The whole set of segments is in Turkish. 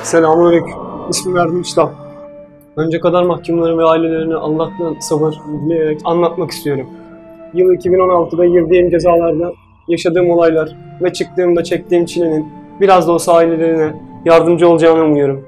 Selamünaleyküm. İsmim Erdem İştah. Önce kadar mahkumları ve ailelerine Allah'tan sabır dileyerek anlatmak istiyorum. Yıl 2016'da girdiğim cezalarda yaşadığım olaylar ve çıktığımda çektiğim çilenin biraz da olsa ailelerine yardımcı olacağını umuyorum.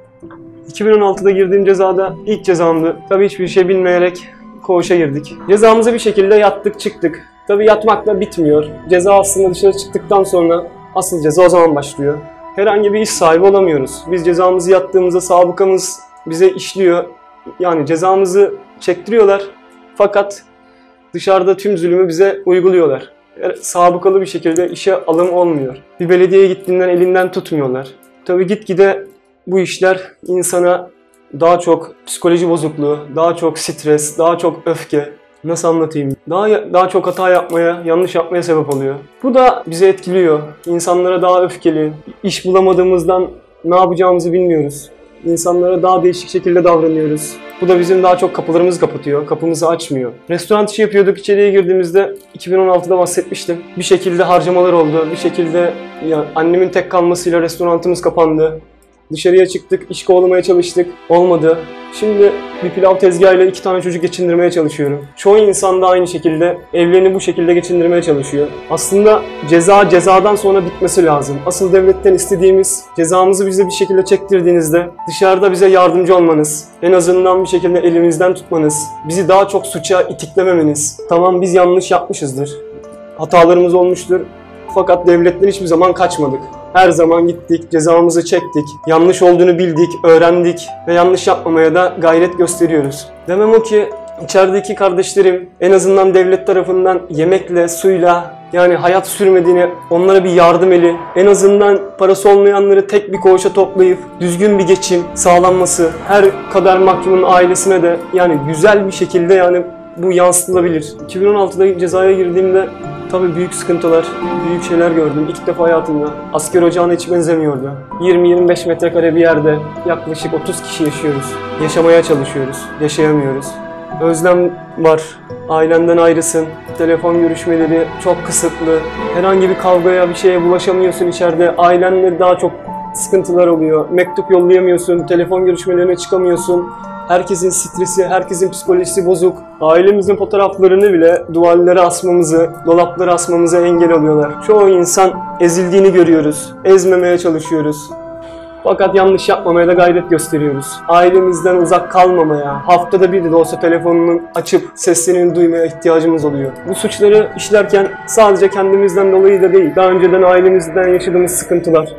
2016'da girdiğim cezada ilk cezamdı. Tabii hiçbir şey bilmeyerek koğuşa girdik. Cezamızı bir şekilde yattık çıktık. Tabii yatmakla bitmiyor. Ceza aslında dışarı çıktıktan sonra asıl ceza o zaman başlıyor. Herhangi bir iş sahibi olamıyoruz. Biz cezamızı yattığımızda sabıkamız bize işliyor. Yani cezamızı çektiriyorlar. Fakat dışarıda tüm zulmü bize uyguluyorlar. Sabıkalı bir şekilde işe alım olmuyor. Bir belediyeye gittiğinden elinden tutmuyorlar. Tabii gitgide bu işler insana daha çok psikoloji bozukluğu, daha çok stres, daha çok öfke, nasıl anlatayım? Daha çok hata yapmaya, yanlış yapmaya sebep oluyor. Bu da bizi etkiliyor. İnsanlara daha öfkeli, iş bulamadığımızdan ne yapacağımızı bilmiyoruz. İnsanlara daha değişik şekilde davranıyoruz. Bu da bizim daha çok kapılarımızı kapatıyor, kapımızı açmıyor. Restoran işi yapıyorduk, içeriye girdiğimizde 2016'da bahsetmiştim. Bir şekilde harcamalar oldu, bir şekilde annemin tek kalmasıyla restoranımız kapandı. Dışarıya çıktık, iş kovalamaya çalıştık. Olmadı. Şimdi bir pilav tezgahıyla 2 tane çocuk geçindirmeye çalışıyorum. Çoğu insan da aynı şekilde evlerini bu şekilde geçindirmeye çalışıyor. Aslında cezadan sonra bitmesi lazım. Asıl devletten istediğimiz cezamızı bize bir şekilde çektirdiğinizde dışarıda bize yardımcı olmanız, en azından bir şekilde elimizden tutmanız, bizi daha çok suça itiklememeniz. Tamam biz yanlış yapmışızdır. Hatalarımız olmuştur. Fakat devletten hiçbir zaman kaçmadık. Her zaman gittik, cezamızı çektik, yanlış olduğunu bildik, öğrendik ve yanlış yapmamaya da gayret gösteriyoruz. Demem o ki içerideki kardeşlerim en azından devlet tarafından yemekle, suyla yani hayat sürmediğini, onlara bir yardım eli, en azından parası olmayanları tek bir koğuşa toplayıp düzgün bir geçim sağlanması, her kadar mahkumun ailesine de yani güzel bir şekilde yani bu yansıtılabilir. 2016'da cezaya girdiğimde tabii büyük sıkıntılar, büyük şeyler gördüm ilk defa hayatımda. Asker ocağına hiç benzemiyordu. 20-25 metrekare bir yerde yaklaşık 30 kişi yaşıyoruz. Yaşamaya çalışıyoruz, yaşayamıyoruz. Özlem var, ailenden ayrısın. Telefon görüşmeleri çok kısıtlı. Herhangi bir kavgaya, bir şeye bulaşamıyorsun içeride. Ailenle daha çok sıkıntılar oluyor. Mektup yollayamıyorsun, telefon görüşmelerine çıkamıyorsun. Herkesin stresi, herkesin psikolojisi bozuk. Ailemizin fotoğraflarını bile duvarlara asmamızı, dolaplara asmamıza engel oluyorlar. Çoğu insan ezildiğini görüyoruz. Ezmemeye çalışıyoruz. Fakat yanlış yapmamaya da gayret gösteriyoruz. Ailemizden uzak kalmamaya, haftada bir de olsa telefonunu açıp seslerini duymaya ihtiyacımız oluyor. Bu suçları işlerken sadece kendimizden dolayı da değil, daha önceden ailemizden yaşadığımız sıkıntılar,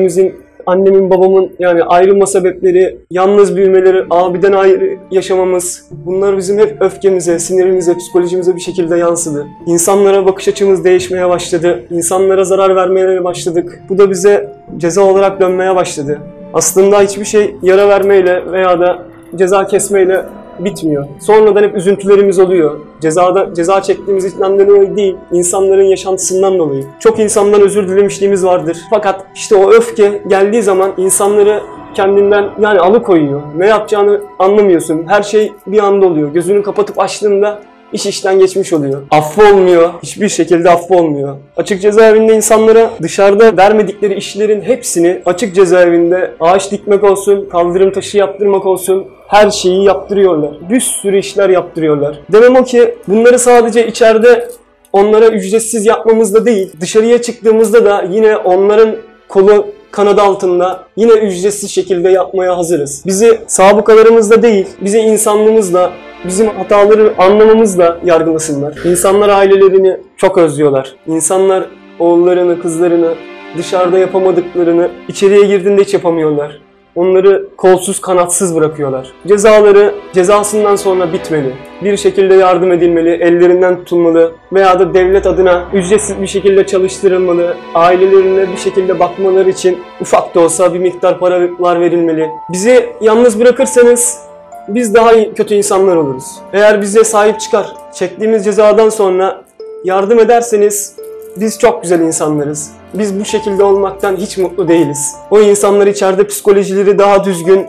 annemin, babamın yani ayrılma sebepleri, yalnız büyümeleri, abiden ayrı yaşamamız, bunlar bizim hep öfkemize, sinirimize, psikolojimize bir şekilde yansıdı. İnsanlara bakış açımız değişmeye başladı. İnsanlara zarar vermeye başladık. Bu da bize ceza olarak dönmeye başladı. Aslında hiçbir şey yara vermeyle veya da ceza kesmeyle bitmiyor. Sonradan hep üzüntülerimiz oluyor. Ceza çektiğimiz içinden dolayı değil, insanların yaşantısından dolayı. Çok insandan özür dilemişliğimiz vardır. Fakat işte o öfke geldiği zaman insanları kendinden yani alıkoyuyor. Ne yapacağını anlamıyorsun. Her şey bir anda oluyor. Gözünü kapatıp açtığında iş işten geçmiş oluyor. Affı olmuyor. Hiçbir şekilde affı olmuyor. Açık cezaevinde insanlara dışarıda vermedikleri işlerin hepsini açık cezaevinde ağaç dikmek olsun, kaldırım taşı yaptırmak olsun her şeyi yaptırıyorlar. Bir sürü işler yaptırıyorlar. Demem o ki bunları sadece içeride onlara ücretsiz yapmamızda değil, dışarıya çıktığımızda da yine onların kolu kanadı altında yine ücretsiz şekilde yapmaya hazırız. Bizi sabıkalarımızla değil, bizi insanlığımızla, bizim hataları anlamamızla yargılasınlar. İnsanlar ailelerini çok özlüyorlar. İnsanlar oğullarını, kızlarını, dışarıda yapamadıklarını içeriye girdiğinde hiç yapamıyorlar. Onları kolsuz kanatsız bırakıyorlar. Cezaları cezasından sonra bitmeli. Bir şekilde yardım edilmeli, ellerinden tutulmalı veya da devlet adına ücretsiz bir şekilde çalıştırılmalı. Ailelerine bir şekilde bakmaları için ufak da olsa bir miktar paralar verilmeli. Bizi yalnız bırakırsanız biz daha kötü insanlar oluruz. Eğer bize sahip çıkar, çektiğimiz cezadan sonra yardım ederseniz biz çok güzel insanlarız. Biz bu şekilde olmaktan hiç mutlu değiliz. O insanlar içeride psikolojileri daha düzgün,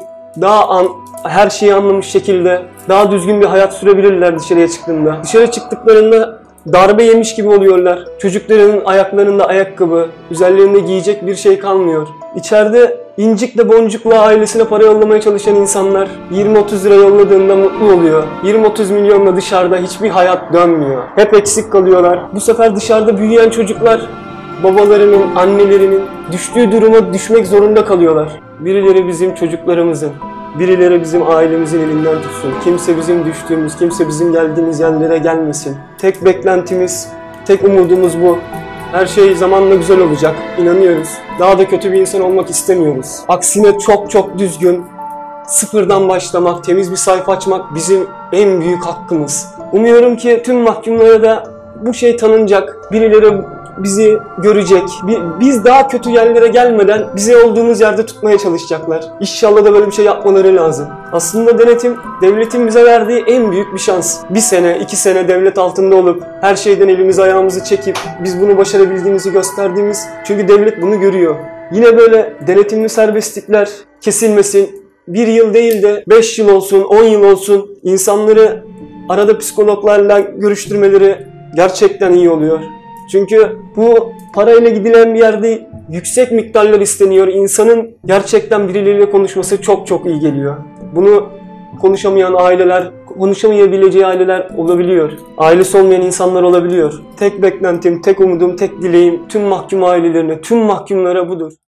her şeyi anlamış şekilde daha düzgün bir hayat sürebilirler dışarıya çıktığında. Dışarı çıktıklarında darbe yemiş gibi oluyorlar. Çocuklarının ayaklarında ayakkabı, üzerlerinde giyecek bir şey kalmıyor. İçeride incikle boncukla ailesine para yollamaya çalışan insanlar 20-30 lira yolladığında mutlu oluyor. 20-30 milyonla dışarıda hiçbir hayat dönmüyor. Hep eksik kalıyorlar. Bu sefer dışarıda büyüyen çocuklar babalarının, annelerinin düştüğü duruma düşmek zorunda kalıyorlar. Birileri bizim çocuklarımızın, birileri bizim ailemizin elinden tutsun. Kimse bizim düştüğümüz, kimse bizim geldiğimiz yerlere gelmesin. Tek beklentimiz, tek umudumuz bu. Her şey zamanla güzel olacak, inanıyoruz. Daha da kötü bir insan olmak istemiyoruz. Aksine çok çok düzgün, sıfırdan başlamak, temiz bir sayfa açmak bizim en büyük hakkımız. Umuyorum ki tüm mahkumlara da bu şey tanınacak, birileri bizi görecek. Biz daha kötü yerlere gelmeden bizi olduğumuz yerde tutmaya çalışacaklar. İnşallah da böyle bir şey yapmaları lazım. Aslında denetim, devletin bize verdiği en büyük bir şans. 1 sene, 2 sene devlet altında olup her şeyden elimizi ayağımızı çekip biz bunu başarabildiğimizi gösterdiğimiz, çünkü devlet bunu görüyor. Yine böyle denetimli serbestlikler kesilmesin. 1 yıl değil de 5 yıl olsun, 10 yıl olsun, insanları arada psikologlarla görüştürmeleri gerçekten iyi oluyor. Çünkü bu parayla gidilen bir yerde yüksek miktarlar isteniyor. İnsanın gerçekten birileriyle konuşması çok çok iyi geliyor. Bunu konuşamayan aileler, konuşamayabileceği aileler olabiliyor. Ailesi olmayan insanlar olabiliyor. Tek beklentim, tek umudum, tek dileğim tüm mahkum ailelerine, tüm mahkumlara budur.